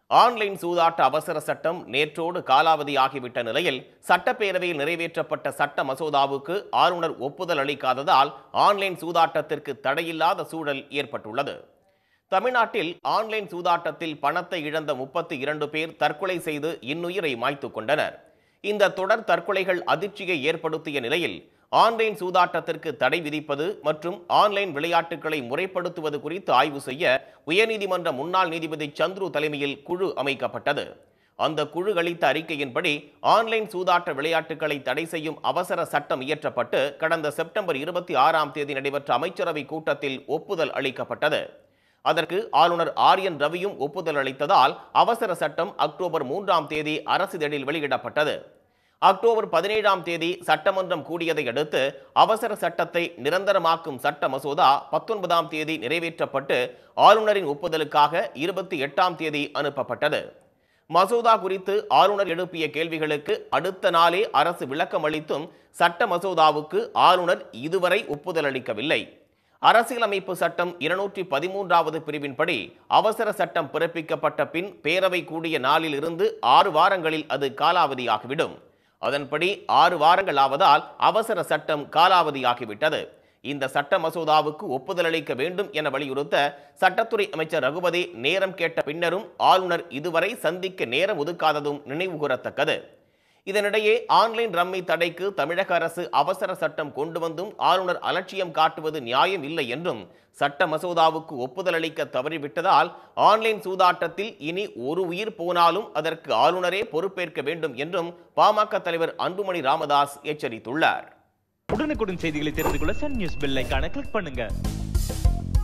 Online சூதாட்ட அவசர சட்டம் நேற்றோடு காலாவதியாகிவிட்ட நிலையில் சட்டப்பேரவையில் நிறைவேற்றப்பட்ட சட்ட மசோதாவுக்கு ஆளுநர் ஒப்புதல் அளிக்காததால் ஆன்லைன் சூதாட்டத்திற்கு தடையில்லாத சூழல் ஏற்பட்டுள்ளது. தமிழ்நாட்டில் ஆன்லைன் சூதாட்டத்தில் பணத்தை இழந்த 32 பேர் தற்கொலை செய்து இன்னுயிரை மாய்த்து கொண்டனர். இந்த தொடர் தற்கொலைகள் அதிர்ச்சியை ஏற்படுத்திய நிலையில் ஆன்லைன் சூதாட்டத்திற்கு தடை விதிப்பது மற்றும் ஆன்லைன் விளையாட்டுகளை முறைப்படுத்துவது குறித்து ஆய்வு செய்ய உயர்நீதிமன்ற முன்னாள் நீதிபதி சந்துரு தலைமையில் குழு அமைக்கப்பட்டது. அந்த குழு அளித்த அறிக்கையின்படி ஆன்லைன் சூதாட்ட விளையாட்டுகளை தடை செய்யும் அவசர சட்டம் இயற்றப்பட்டு கடந்த செப்டம்பர் 26ஆம் தேதி நடைபெற்ற அமைச்சரவை கூட்டத்தில் ஒப்புதல் அளிக்கப்பட்டது. அதற்கு ஆளுநர் ஆர்.என். ரவியும் ஒப்புதல் அளித்ததால் அவசர சட்டம் அக்டோபர் 3ஆம் தேதி அரசிதழில் வெளியிடப்பட்டது. அக்டோபர் 17ஆம் தேதி சட்டமன்றம் கூடியதை அடுத்து அவசர சட்டத்தை நிரந்தரமாக்கும் சட்ட மசோதா 19ஆம் தேதி நிறைவேற்றப்பட்டு ஆளுநரின் ஒப்புதலுக்காக 28ஆம் தேதி அனுப்பப்பட்டது. மசோதா குறித்து ஆளுநர் எழுப்பிய கேள்விகளுக்கு அடுத்த நாளே அரசு விளக்கம் அளித்தும் சட்ட மசோதாவுக்கு ஆளுநர் இதுவரை ஒப்புதல் அளிக்கவில்லை. அரசியலமைப்பு சட்டம் 213வது பிரிவின்படி அவசர சட்டம் பிறப்பிக்கப்பட்ட பின் பேரவை கூடிய நாளில் இருந்து 6 வாரங்களில் அது காலாவதியாகிவிடும். அதன்படி 6 வாரங்கள் ஆவதால் அவசர சட்டம் காலாவதியாகிவிட்டது. இந்த சட்ட மசோதாவுக்கு ஒப்புதல் அளிக்க வேண்டும் என வலியுறுத்த சட்டத்துறை அமைச்சர் ரகுபதி நேரம் கேட்ட பின்னரும் ஆளுநர் இதுவரை சந்திக்க நேரம் ஒதுக்காததும் நினைவுகூரத்தக்கது. இதனிடையே ஆன்லைன் ரம்மி தடைக்கு தமிழக அரசு அவசர சட்டம் கொண்டு வந்தும் ஆளுநர் அலட்சியம் காட்டுவது நியாயம் இல்லை என்றும் சட்ட மசோதாவுக்கு ஒப்புதல் அளிக்க தவறிவிட்டதால் ஆன்லைன் சூதாட்டத்தில் இனி ஒரு உயிர் போனாலும் அதற்கு ஆளுநரே பொறுப்பேற்க வேண்டும் என்றும் பாமக தலைவர் அன்புமணி ராமதாஸ் எச்சரித்துள்ளார். உடனுக்குடன் செய்திகளை தெரிந்து கொள்ள சன் நியூஸ் பெல் ஐகானை கிளிக் பண்ணுங்க.